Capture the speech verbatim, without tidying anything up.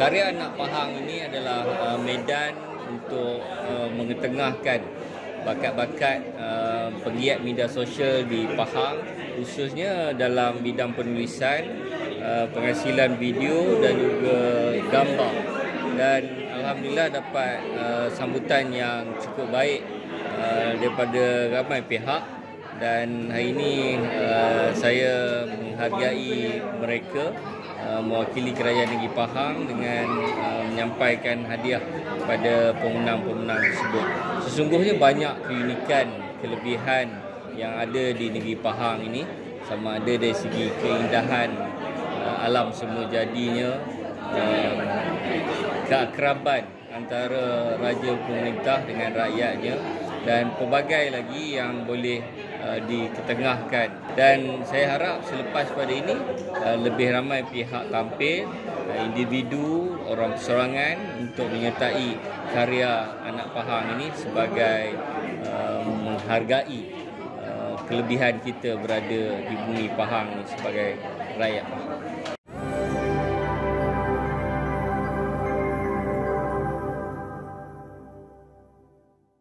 karya Anak Pahang ini adalah uh, medan untuk uh, mengetengahkan bakat-bakat uh, penggiat media sosial di Pahang, khususnya dalam bidang penulisan, uh, penghasilan video dan juga gambar. Dan alhamdulillah dapat uh, sambutan yang cukup baik uh, daripada ramai pihak. Dan hari ini uh, saya menghargai mereka uh, mewakili Kerajaan Negeri Pahang dengan uh, menyampaikan hadiah kepada pemenang-pemenang tersebut. Sesungguhnya banyak keunikan, kelebihan yang ada di Negeri Pahang ini, sama ada dari segi keindahan uh, alam semula jadinya, uh, keakraban antara raja pemerintah dengan rakyatnya, dan pelbagai lagi yang boleh uh, diketengahkan. Dan saya harap selepas pada ini uh, lebih ramai pihak tampil, uh, individu, orang perseorangan untuk menyertai karya Anak Pahang ini sebagai uh, menghargai uh, kelebihan kita berada di bumi Pahang ini sebagai rakyat Pahang.